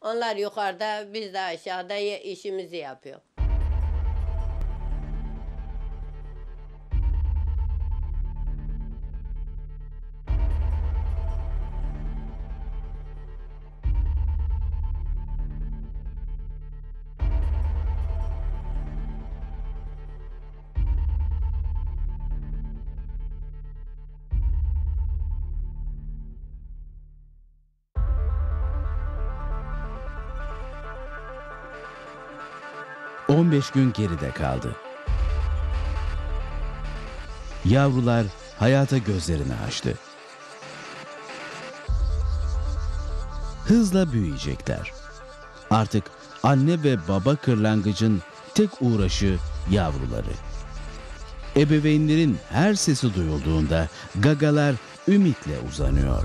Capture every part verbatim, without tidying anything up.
Onlar yukarıda, biz de aşağıda ye- işimizi yapıyor. on beş gün geride kaldı. Yavrular hayata gözlerini açtı. Hızla büyüyecekler. Artık anne ve baba kırlangıcın tek uğraşı yavruları. Ebeveynlerin her sesi duyulduğunda gagalar ümitle uzanıyor.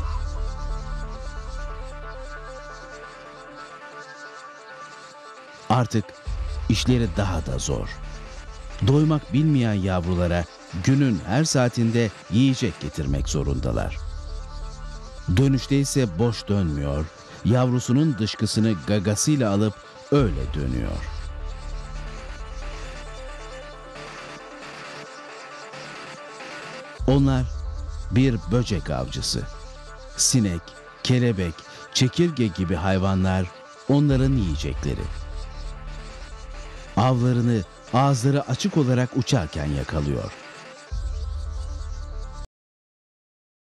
Artık işleri daha da zor. Doymak bilmeyen yavrulara günün her saatinde yiyecek getirmek zorundalar. Dönüşte ise boş dönmüyor, yavrusunun dışkısını gagasıyla alıp öyle dönüyor. Onlar bir böcek avcısı. Sinek, kelebek, çekirge gibi hayvanlar onların yiyecekleri. Avlarını ağızları açık olarak uçarken yakalıyor.